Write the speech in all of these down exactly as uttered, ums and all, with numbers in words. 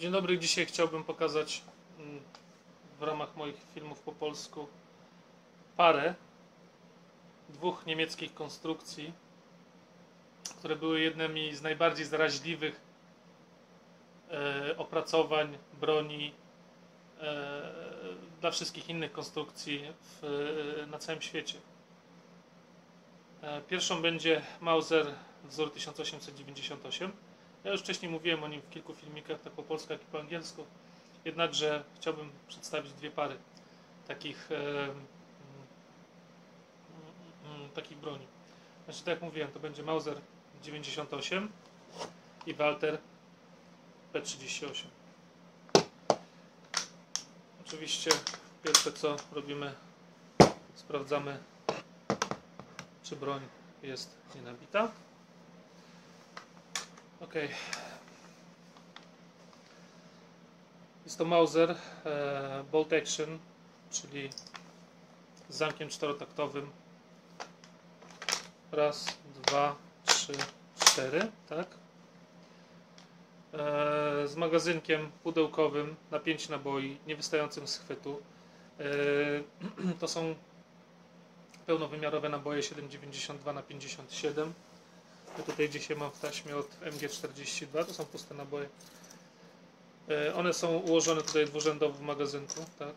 Dzień dobry, dzisiaj chciałbym pokazać w ramach moich filmów po polsku parę dwóch niemieckich konstrukcji, które były jednymi z najbardziej zaraźliwych e, opracowań broni e, dla wszystkich innych konstrukcji w, na całym świecie. E, pierwszą będzie Mauser wzór tysiąc osiemset dziewięćdziesiąt osiem. Ja już wcześniej mówiłem o nim w kilku filmikach, tak po polsku, jak i po angielsku. Jednakże chciałbym przedstawić dwie pary takich, e, mm, mm, takich broni. Znaczy, tak jak mówiłem, to będzie Mauser dziewięćdziesiąt osiem i Walter P trzydzieści osiem. Oczywiście pierwsze co robimy, sprawdzamy, czy broń jest nienabita. Ok. Jest to Mauser e, Bolt Action, czyli z zamkiem czterotaktowym. Raz, dwa, trzy, cztery, tak? E, z magazynkiem pudełkowym na pięć naboi, niewystającym z chwytu. E, to są pełnowymiarowe naboje siedem dziewięćdziesiąt dwa na pięćdziesiąt siedem. Ja tutaj dzisiaj mam w taśmie od M G czterdzieści dwa, to są puste naboje. E, one są ułożone tutaj dwurzędowo w magazynku, tak?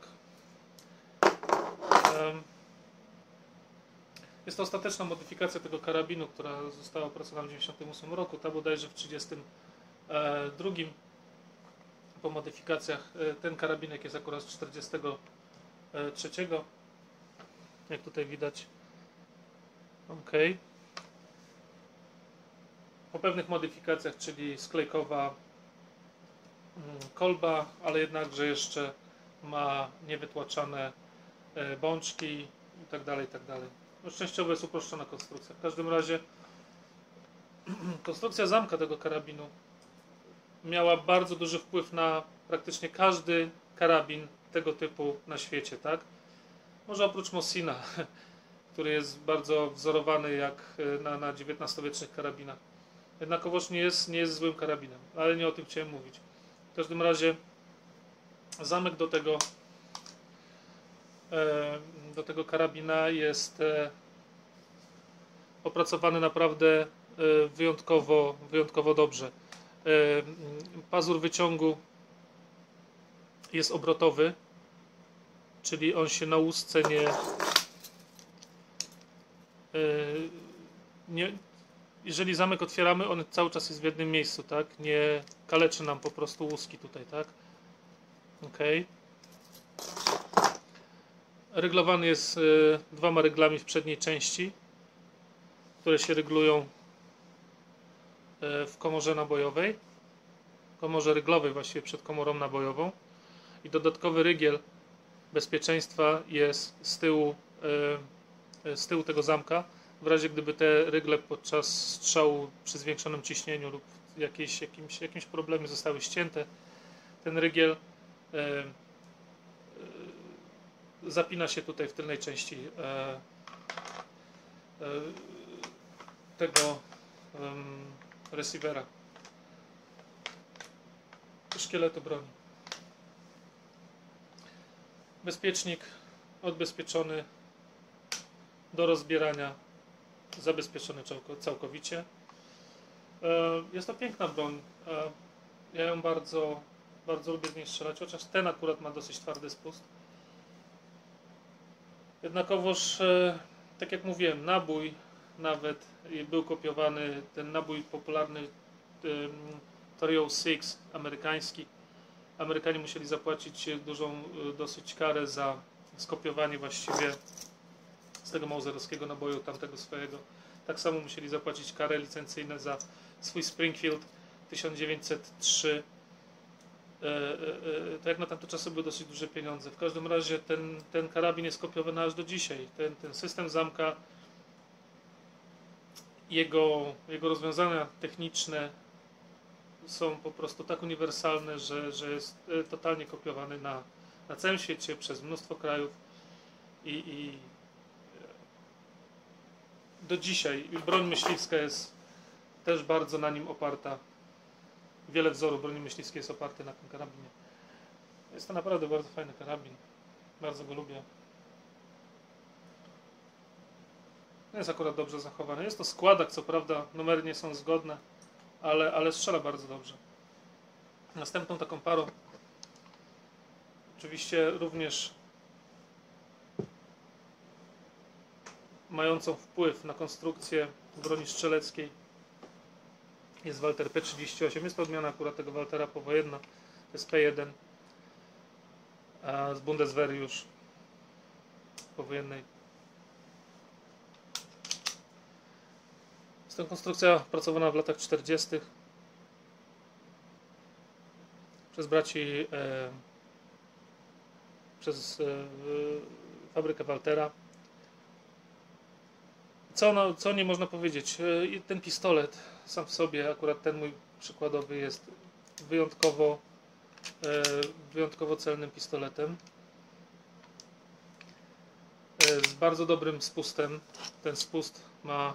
E, Jest to ostateczna modyfikacja tego karabinu, która została opracowana w tysiąc dziewięćset dziewięćdziesiątym ósmym roku, ta bodajże w tysiąc dziewięćset trzydziestym drugim. Po modyfikacjach ten karabinek jest akurat z tysiąc dziewięćset czterdziestego trzeciego, jak tutaj widać. Ok. Po pewnych modyfikacjach, czyli sklejkowa kolba, ale jednakże jeszcze ma niewytłaczane bączki i tak dalej, i tak dalej. No, szczęściowo jest uproszczona konstrukcja. W każdym razie konstrukcja zamka tego karabinu miała bardzo duży wpływ na praktycznie każdy karabin tego typu na świecie, tak? Może oprócz Mossina, który jest bardzo wzorowany jak na, na dziewiętnastowiecznych karabinach. Jednakowoż nie jest, nie jest złym karabinem, ale nie o tym chciałem mówić. W każdym razie zamek do tego do tego karabina jest opracowany naprawdę wyjątkowo, wyjątkowo dobrze. Pazur wyciągu jest obrotowy, czyli on się na łusce nie, nie jeżeli zamek otwieramy, on cały czas jest w jednym miejscu, tak? Nie kaleczy nam po prostu łuski tutaj, tak? Ok. Reglowany jest y, dwoma reglami w przedniej części, które się reglują y, w komorze nabojowej, komorze ryglowej właściwie przed komorą nabojową, i dodatkowy rygiel bezpieczeństwa jest z tyłu, y, z tyłu tego zamka, w razie gdyby te rygle podczas strzału przy zwiększonym ciśnieniu lub jakieś, jakimś, jakimś problemie zostały ścięte. Ten rygiel y, zapina się tutaj w tylnej części e, e, tego e, receivera, szkieletu broni. Bezpiecznik odbezpieczony do rozbierania, zabezpieczony całkowicie. E, jest to piękna broń. E, ja ją bardzo, bardzo lubię z niej strzelać, chociaż ten akurat ma dosyć twardy spust. Jednakowoż, tak jak mówiłem, nabój nawet był kopiowany, ten nabój popularny Torio sześć amerykański. Amerykanie musieli zapłacić dużą dosyć karę za skopiowanie właściwie z tego mauserowskiego naboju tamtego swojego. Tak samo musieli zapłacić karę licencyjną za swój Springfield tysiąc dziewięćset trzy. Tak jak na tamte czasy były dosyć duże pieniądze. W każdym razie ten, ten karabin jest kopiowany aż do dzisiaj. Ten, ten system zamka, jego, jego rozwiązania techniczne są po prostu tak uniwersalne, że, że jest totalnie kopiowany na, na całym świecie przez mnóstwo krajów i, i do dzisiaj broń myśliwska jest też bardzo na nim oparta. wiele wzorów broni myśliwskiej jest oparte na tym karabinie. Jest to naprawdę bardzo fajny karabin. Bardzo go lubię. Jest akurat dobrze zachowany. Jest to składak, co prawda numery nie są zgodne, ale, ale strzela bardzo dobrze. Następną taką parą, oczywiście również mającą wpływ na konstrukcję broni strzeleckiej, jest Walter P trzydzieści osiem. Jest to odmiana akurat tego Waltera powojenna. To jest P jeden z Bundeswehry już powojennej. Jest to konstrukcja pracowana w latach czterdziestych przez braci e, przez e, fabrykę Waltera. Co, no, co nie można powiedzieć? E, ten pistolet sam w sobie, akurat ten mój przykładowy, jest wyjątkowo e, wyjątkowo celnym pistoletem. E, z bardzo dobrym spustem. Ten spust ma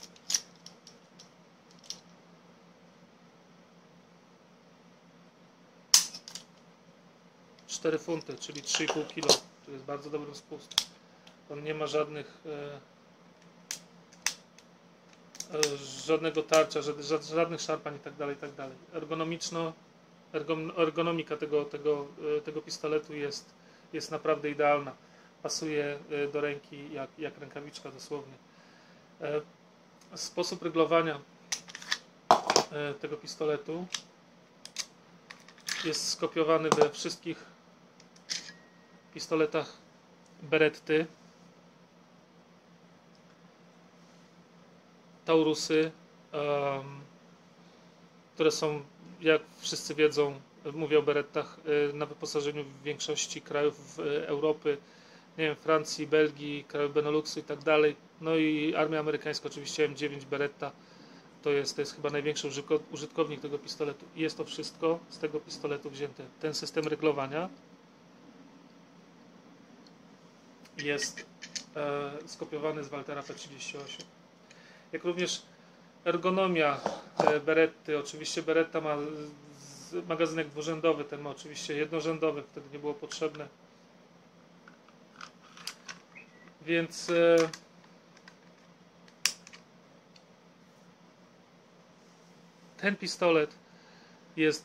cztery funty, czyli trzy i pół kilo. To jest bardzo dobry spust. On nie ma żadnych e, e, żadnego tarcia, żadnych, żadnych szarpań i tak dalej, i tak dalej. Ergonomiczno, ergon, ergonomika tego, tego, e, tego pistoletu jest, jest naprawdę idealna. Pasuje e, do ręki jak, jak rękawiczka dosłownie. E, sposób ryglowania e, tego pistoletu jest skopiowany we wszystkich pistoletach Beretty, Taurusy, um, które są, jak wszyscy wiedzą, mówię o Berettach, na wyposażeniu w większości krajów Europy, nie wiem, Francji, Belgii, krajów Beneluxu i tak dalej. No i armia amerykańska, oczywiście M dziewięć Beretta, to jest, to jest chyba największy użytkownik tego pistoletu. I jest to wszystko z tego pistoletu wzięte. Ten system ryglowania jest e, skopiowany z Waltera P trzydzieści osiem. Jak również ergonomia e, Beretty. Oczywiście Beretta ma z, magazynek dwurzędowy, ten ma oczywiście jednorzędowy, wtedy nie było potrzebne. Więc e, ten pistolet jest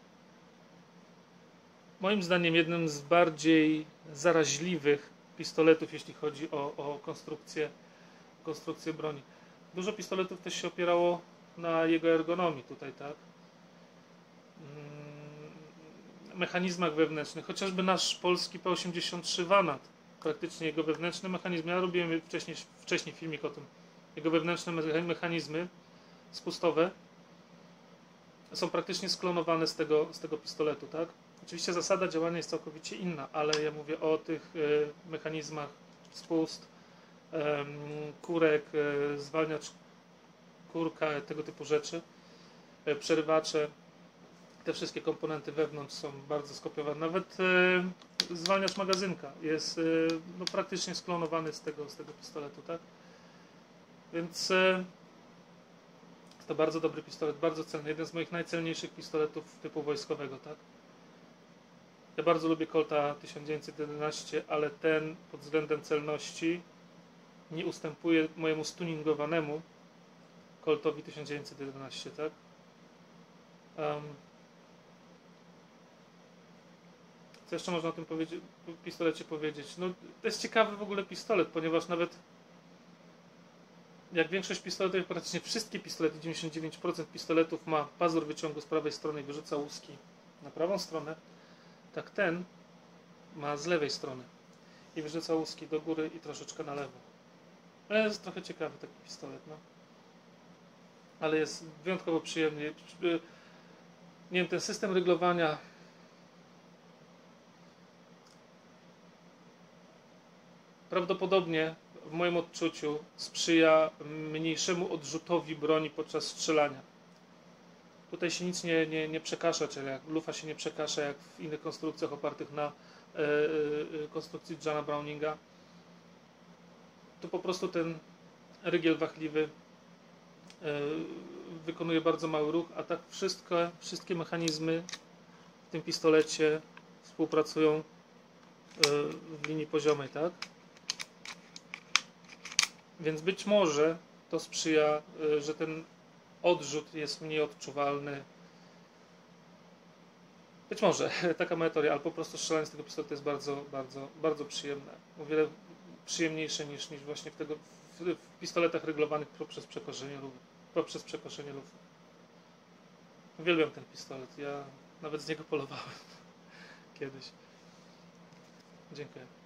moim zdaniem jednym z bardziej zaraźliwych pistoletów, jeśli chodzi o, o konstrukcję, konstrukcję broni. Dużo pistoletów też się opierało na jego ergonomii tutaj, tak? Mechanizmach wewnętrznych, chociażby nasz polski P osiemdziesiąt trzy Vanat, praktycznie jego wewnętrzne mechanizmy, ja robiłem wcześniej, wcześniej filmik o tym, jego wewnętrzne mechanizmy spustowe są praktycznie sklonowane z tego, z tego pistoletu, tak? Oczywiście zasada działania jest całkowicie inna, ale ja mówię o tych y, mechanizmach spust, y, kurek, y, zwalniacz kurka, tego typu rzeczy, y, przerywacze, te wszystkie komponenty wewnątrz są bardzo skopiowane. Nawet y, zwalniacz magazynka jest y, no, praktycznie sklonowany z tego, z tego pistoletu, tak? Więc y, to bardzo dobry pistolet, bardzo cenny, jeden z moich najcenniejszych pistoletów typu wojskowego, tak? Ja bardzo lubię Colta tysiąc dziewięćset jedenaście, ale ten pod względem celności nie ustępuje mojemu stuningowanemu Coltowi tysiąc dziewięćset jedenaście, tak? Um, co jeszcze można o tym powiedzieć, pistolecie powiedzieć? No, to jest ciekawy w ogóle pistolet, ponieważ nawet jak większość pistoletów, praktycznie wszystkie pistolety, dziewięćdziesiąt dziewięć procent pistoletów ma pazur wyciągu z prawej strony i wyrzuca łuski na prawą stronę, tak ten ma z lewej strony i wyrzuca łuski do góry i troszeczkę na lewo. Ale jest trochę ciekawy taki pistolet, no. Ale jest wyjątkowo przyjemny. Nie wiem, ten system ryglowania prawdopodobnie w moim odczuciu sprzyja mniejszemu odrzutowi broni podczas strzelania. Tutaj się nic nie, nie, nie przekasza, czyli jak lufa się nie przekasza jak w innych konstrukcjach opartych na e, e, konstrukcji Johna Browninga. Tu po prostu ten rygiel wachliwy e, wykonuje bardzo mały ruch, a tak wszystko, wszystkie mechanizmy w tym pistolecie współpracują y, w linii poziomej, tak? Więc być może to sprzyja, y, że ten odrzut jest mniej odczuwalny. Być może taka moja teoria, ale po prostu strzelanie z tego pistoletu jest bardzo, bardzo, bardzo przyjemne. O wiele przyjemniejsze niż, niż właśnie w, tego, w, w pistoletach ryglowanych poprzez przekoszenie lufy. Poprzez przekoszenie lufy. Uwielbiam ten pistolet. Ja nawet z niego polowałem kiedyś. Dziękuję.